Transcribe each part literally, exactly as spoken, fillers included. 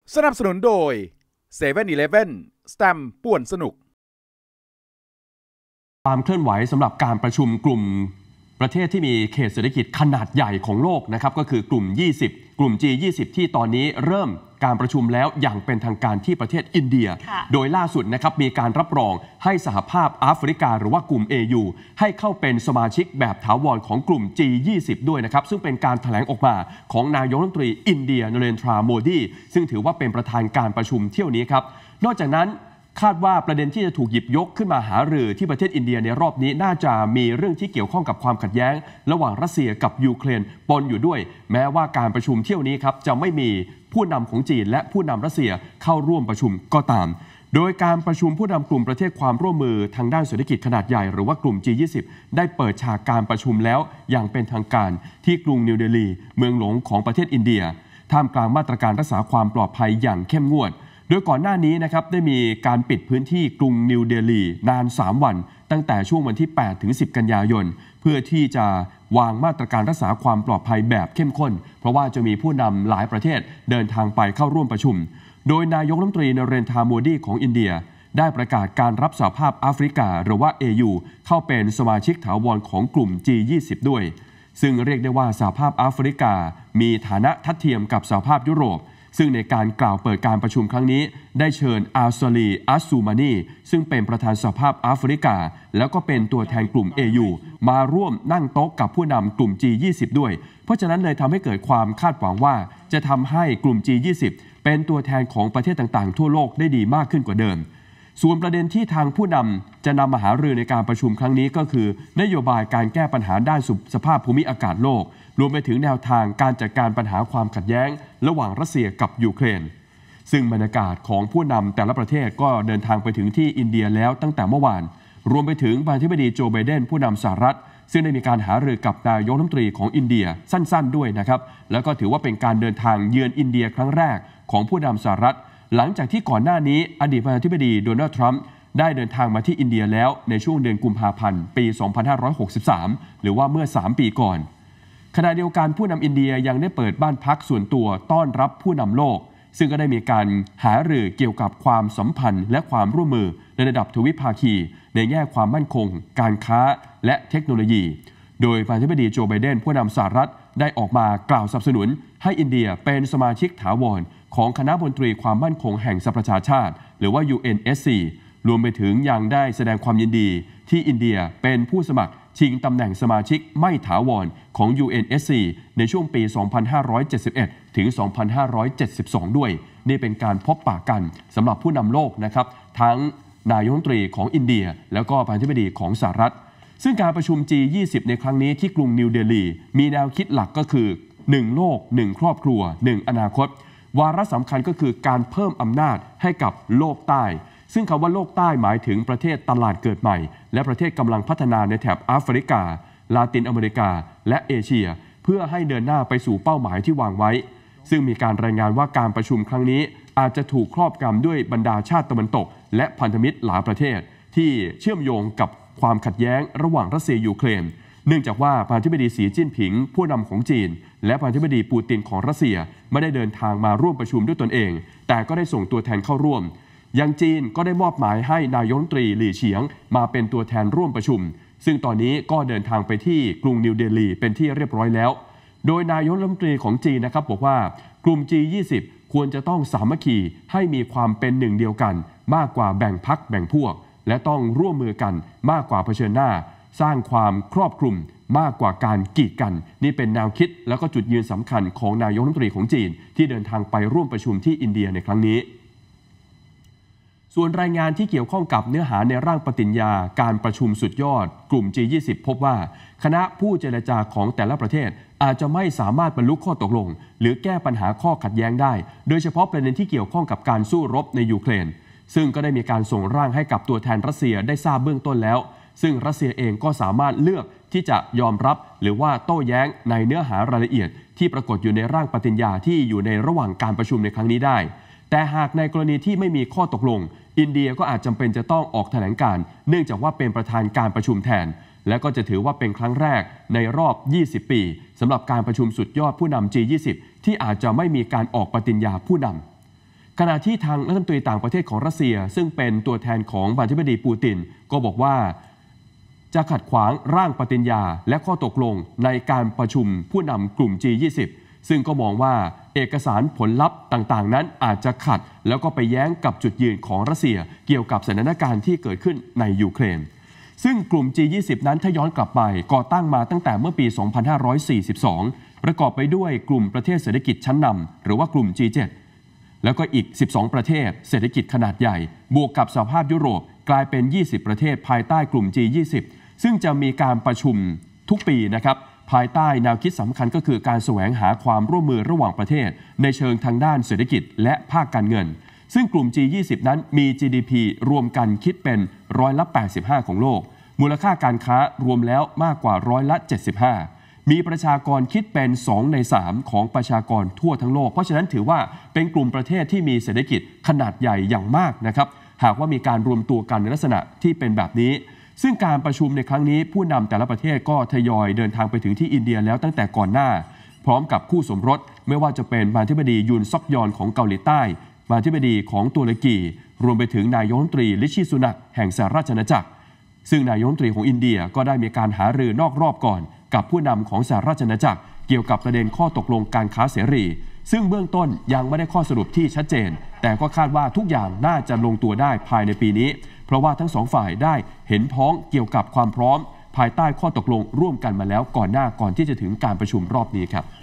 สนับสนุนโดย เซเว่น อีเลฟเว่น สแตมป์ป่วนสนุกความเคลื่อนไหวสำหรับการประชุมกลุ่มประเทศที่มีเขตเศรษฐกิจขนาดใหญ่ของโลกนะครับก็คือกลุ่มยี่สิบกลุ่ม จี ยี่สิบ ที่ตอนนี้เริ่มการประชุมแล้วอย่างเป็นทางการที่ประเทศอินเดียโดยล่าสุดนะครับมีการรับรองให้สหภาพแอฟริกาหรือว่ากลุ่ม เอ ยู ให้เข้าเป็นสมาชิกแบบถาวรของกลุ่ม จี ยี่สิบ ด้วยนะครับซึ่งเป็นการแถลงออกมาของนายกรัฐมนตรีอินเดียนเรนทราโมดีซึ่งถือว่าเป็นประธานการประชุมเที่ยวนี้ครับนอกจากนั้นคาดว่าประเด็นที่จะถูกหยิบยกขึ้นมาหารือที่ประเทศอินเดียในรอบนี้น่าจะมีเรื่องที่เกี่ยวข้องกับความขัดแย้งระหว่างรัสเซียกับยูเครนปนอยู่ด้วยแม้ว่าการประชุมเที่ยวนี้ครับจะไม่มีผู้นำของจีนและผู้นำรัสเซียเข้าร่วมประชุมก็ตามโดยการประชุมผู้นำกลุ่มประเทศความร่วมมือทางด้านเศรษฐกิจขนาดใหญ่หรือว่ากลุ่ม จี ยี่สิบ ได้เปิดฉากการประชุมแล้วอย่างเป็นทางการที่กรุงนิวเดลีเมืองหลวงของประเทศอินเดียท่ามกลางมาตรการรักษาความปลอดภัยอย่างเข้มงวดโดยก่อนหน้านี้นะครับได้มีการปิดพื้นที่กรุงนิวเดลีนานสามวันตั้งแต่ช่วงวันที่แปดถึงสิบกันยายนเพื่อที่จะวางมาตรการรักษาความปลอดภัยแบบเข้มข้นเพราะว่าจะมีผู้นำหลายประเทศเดินทางไปเข้าร่วมประชุมโดยนายกรัฐมนตรีนเรนทราโมดีของอินเดียได้ประกาศการรับสหภาพแอฟริกาหรือว่า เอ ยู เข้าเป็นสมาชิกถาวรของกลุ่ม จี ยี่สิบ ด้วยซึ่งเรียกได้ว่าสหภาพแอฟริกามีฐานะทัดเทียมกับสหภาพยุโรปซึ่งในการกล่าวเปิดการประชุมครั้งนี้ได้เชิญอาซาลีอัสซูมานีซึ่งเป็นประธานสหภาพแอฟริกาแล้วก็เป็นตัวแทนกลุ่ม เอ ยู มาร่วมนั่งโต๊ะกับผู้นำกลุ่ม จี ยี่สิบ ด้วยเพราะฉะนั้นเลยทำให้เกิดความคาดหวังว่าจะทำให้กลุ่ม จี ยี่สิบ เป็นตัวแทนของประเทศต่างๆทั่วโลกได้ดีมากขึ้นกว่าเดิมส่วนประเด็นที่ทางผู้นำจะนำมาหารือในการประชุมครั้งนี้ก็คือนโยบายการแก้ปัญหาด้านสภาพภูมิอากาศโลกรวมไปถึงแนวทางการจัดการปัญหาความขัดแย้งระหว่างรัสเซียกับยูเครนซึ่งบรรยากาศของผู้นำแต่ละประเทศก็เดินทางไปถึงที่อินเดียแล้วตั้งแต่เมื่อวานรวมไปถึงประธานาธิบดีโจไบเดนผู้นำสหรัฐซึ่งได้มีการหารือกับนายกรัฐมนตรีของอินเดียสั้นๆด้วยนะครับแล้วก็ถือว่าเป็นการเดินทางเยือนอินเดียครั้งแรกของผู้นำสหรัฐหลังจากที่ก่อนหน้านี้อดีตประธานาธิบดีโดนัลด์ทรัมป์ได้เดินทางมาที่อินเดียแล้วในช่วงเดือนกุมภาพันธ์ปีสองพันห้าร้อยหกสิบสามหรือว่าเมื่อสามปีก่อนขณะเดียวกันผู้นำอินเดียยังได้เปิดบ้านพักส่วนตัวต้อนรับผู้นำโลกซึ่งก็ได้มีการหารือเกี่ยวกับความสัมพันธ์และความร่วมมือในระดับทวิภาคีในแง่ความมั่นคงการค้าและเทคโนโลยีโดยประธานาธิบดีโจไบเดนผู้นำสหรัฐได้ออกมากล่าวสนับสนุนให้อินเดียเป็นสมาชิกถาวรของคณะมนตรีความมั่นคงแห่งสหประชาชาติหรือว่า ยู เอ็น เอส ซี รวมไปถึงยังได้แสดงความยินดีที่อินเดียเป็นผู้สมัครชิงตำแหน่งสมาชิกไม่ถาวรของ ยู เอ็น เอส ซี ในช่วงปี สองพันห้าร้อยเจ็ดสิบเอ็ด ถึง สองพันห้าร้อยเจ็ดสิบสอง ด้วยนี่เป็นการพบปะกันสำหรับผู้นำโลกนะครับทั้งนายกรัฐมนตรีของอินเดียแล้วก็ประธานาธิบดีของสหรัฐซึ่งการประชุม จี ยี่สิบ ในครั้งนี้ที่กรุงนิวเดลีมีแนวคิดหลักก็คือหนึ่งโลกหนึ่งครอบครัวหนึ่งอนาคตวาระสำคัญก็คือการเพิ่มอำนาจให้กับโลกใต้ซึ่งคำว่าโลกใต้หมายถึงประเทศตลาดเกิดใหม่และประเทศกำลังพัฒนาในแถบแอฟริกาลาตินอเมริกาและเอเชียเพื่อให้เดินหน้าไปสู่เป้าหมายที่วางไว้ซึ่งมีการรายงานว่าการประชุมครั้งนี้อาจจะถูกครอบงำด้วยบรรดาชาติตะวันตกและพันธมิตรหลายประเทศที่เชื่อมโยงกับความขัดแย้งระหว่างรัสเซียยูเครนเนื่องจากว่าประธานาธิบดีสีจิ้นผิงผู้นำของจีนและประธานาธิบดีปูตินของรัสเซียไม่ได้เดินทางมาร่วมประชุมด้วยตนเองแต่ก็ได้ส่งตัวแทนเข้าร่วมอย่างจีนก็ได้มอบหมายให้นายกรัฐมนตรีหลี่เฉียงมาเป็นตัวแทนร่วมประชุมซึ่งตอนนี้ก็เดินทางไปที่กรุงนิวเดลีเป็นที่เรียบร้อยแล้วโดยนายกรัฐมนตรีของจีนนะครับบอกว่ากลุ่ม จี ยี่สิบ ควรจะต้องสามัคคีให้มีความเป็นหนึ่งเดียวกันมากกว่าแบ่งพรรคแบ่งพวกและต้องร่วมมือกันมากกว่าเผชิญหน้าสร้างความครอบคลุมมากกว่าการกีดกันนี่เป็นแนวคิดและก็จุดยืนสำคัญของนายกรัฐมนตรีของจีนที่เดินทางไปร่วมประชุมที่อินเดียในครั้งนี้ส่วนรายงานที่เกี่ยวข้องกับเนื้อหาในร่างปฏิญญาการประชุมสุดยอดกลุ่ม จี ยี่สิบ พบว่าคณะผู้เจรจาของแต่ละประเทศอาจจะไม่สามารถบรรลุข้อตกลงหรือแก้ปัญหาข้อขัดแย้งได้โดยเฉพาะประเด็นที่เกี่ยวข้องกับการสู้รบในยูเครนซึ่งก็ได้มีการส่งร่างให้กับตัวแทนรัสเซียได้ทราบเบื้องต้นแล้วซึ่งรัสเซียเองก็สามารถเลือกที่จะยอมรับหรือว่าโต้แย้งในเนื้อหารายละเอียดที่ปรากฏอยู่ในร่างปฏิญญาที่อยู่ในระหว่างการประชุมในครั้งนี้ได้แต่หากในกรณีที่ไม่มีข้อตกลงอินเดียก็อาจจำเป็นจะต้องออกแถลงการเนื่องจากว่าเป็นประธานการประชุมแทนและก็จะถือว่าเป็นครั้งแรกในรอบยี่สิบปีสำหรับการประชุมสุดยอดผู้นำ จี ยี่สิบ ที่อาจจะไม่มีการออกปฏิญญาผู้นำขณะที่ทางรัฐมนตรีต่างประเทศของรัสเซียซึ่งเป็นตัวแทนของประธานาธิบดีปูตินก็บอกว่าจะขัดขวางร่างปฏิญญาและข้อตกลงในการประชุมผู้นำกลุ่ม จี ยี่สิบ ซึ่งก็มองว่าเอกสารผลลัพธ์ต่างๆนั้นอาจจะขัดแล้วก็ไปแย้งกับจุดยืนของรัสเซียเกี่ยวกับสถานการณ์ที่เกิดขึ้นในยูเครนซึ่งกลุ่ม จี ยี่สิบ นั้นถ้าย้อนกลับไปก่อตั้งมาตั้งแต่เมื่อปี สองพันห้าร้อยสี่สิบสอง ประกอบไปด้วยกลุ่มประเทศเศรษฐกิจชั้นนำหรือว่ากลุ่ม จี เจ็ด แล้วก็อีก สิบสอง ประเทศเศรษฐกิจขนาดใหญ่บวกกับสหภาพยุโรปกลายเป็น ยี่สิบ ประเทศภายใต้กลุ่ม จี ยี่สิบ ซึ่งจะมีการประชุมทุกปีนะครับภายใต้แนวคิดสำคัญก็คือการแสวงหาความร่วมมือระหว่างประเทศในเชิงทางด้านเศรษฐกิจและภาคการเงินซึ่งกลุ่ม จี ยี่สิบ นั้นมี จี ดี พี รวมกันคิดเป็นร้อยละแปดสิบห้าของโลกมูลค่าการค้ารวมแล้วมากกว่าร้อยละเจ็ดสิบห้ามีประชากรคิดเป็นสองในสามของประชากรทั่วทั้งโลกเพราะฉะนั้นถือว่าเป็นกลุ่มประเทศที่มีเศรษฐกิจขนาดใหญ่อย่างมากนะครับหากว่ามีการรวมตัวกันในลักษณะที่เป็นแบบนี้ซึ่งการประชุมในครั้งนี้ผู้นำแต่ละประเทศก็ทยอยเดินทางไปถึงที่อินเดียแล้วตั้งแต่ก่อนหน้าพร้อมกับคู่สมรสไม่ว่าจะเป็นประธานาธิบดียุนซอกยอนของเกาหลีใต้ประธานาธิบดีของตุรกีรวมไปถึงนายกรัฐมนตรีริชีสุนักแห่งสหราชอาณาจักรซึ่งนายกรัฐมนตรีของอินเดียก็ได้มีการหารือนอกรอบก่อนกับผู้นำของสหราชอาณาจักรเกี่ยวกับประเด็นข้อตกลงการค้าเสรีซึ่งเบื้องต้นยังไม่ได้ข้อสรุปที่ชัดเจนแต่ก็คาดว่าทุกอย่างน่าจะลงตัวได้ภายในปีนี้เพราะว่าทั้งสองฝ่ายได้เห็นพ้องเกี่ยวกับความพร้อมภายใต้ข้อตกลงร่วมกันมาแล้วก่อนหน้าก่อนที่จะถึงการประชุมรอบนี้ครับ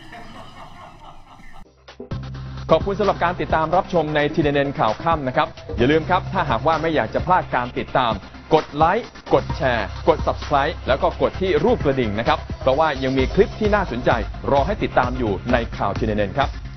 ขอบคุณสำหรับการติดตามรับชมใน ที เอ็น เอ็น ข่าวค่ำนะครับอย่าลืมครับถ้าหากว่าไม่อยากจะพลาดการติดตามกดไลค์กดแชร์กด ซับสไครบ์ แล้วก็กดที่รูปกระดิ่งนะครับเพราะว่ายังมีคลิปที่น่าสนใจรอให้ติดตามอยู่ในข่าว ที เอ็น เอ็น ครับ